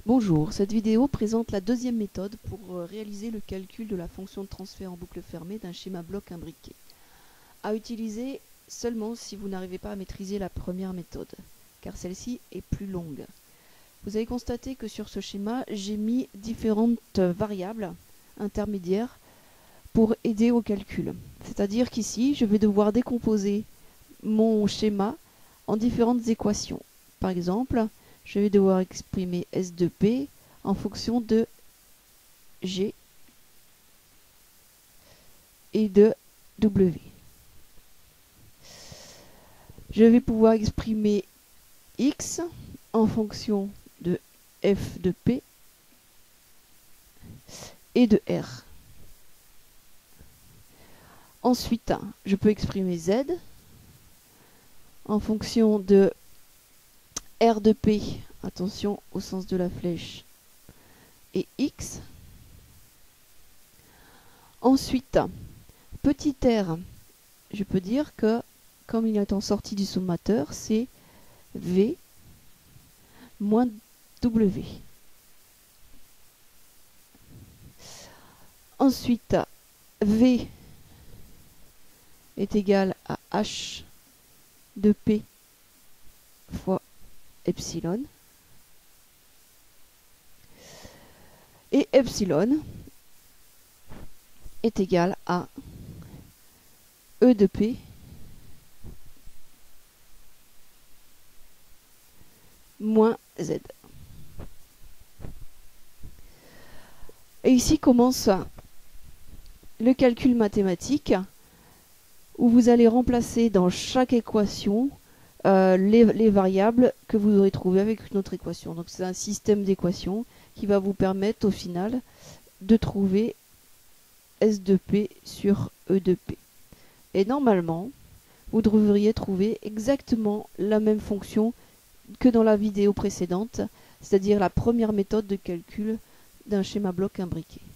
Bonjour, cette vidéo présente la deuxième méthode pour réaliser le calcul de la fonction de transfert en boucle fermée d'un schéma bloc imbriqué. À utiliser seulement si vous n'arrivez pas à maîtriser la première méthode, car celle-ci est plus longue. Vous avez constaté que sur ce schéma, j'ai mis différentes variables intermédiaires pour aider au calcul. C'est-à-dire qu'ici, je vais devoir décomposer mon schéma en différentes équations. Par exemple, je vais devoir exprimer S de P en fonction de G et de W. Je vais pouvoir exprimer X en fonction de F de P et de R. Ensuite, je peux exprimer Z en fonction de R de P, attention au sens de la flèche, et X. Ensuite, petit r, je peux dire que, comme il est en sortie du sommateur, c'est V moins W. Ensuite, V est égal à H de P fois epsilon. Et epsilon est égal à E de P moins Z. Et ici commence le calcul mathématique où vous allez remplacer dans chaque équation les variables que vous aurez trouvées avec une autre équation. Donc c'est un système d'équations qui va vous permettre au final de trouver S de P sur E de P. Et normalement, vous devriez trouver exactement la même fonction que dans la vidéo précédente, c'est-à-dire la première méthode de calcul d'un schéma bloc imbriqué.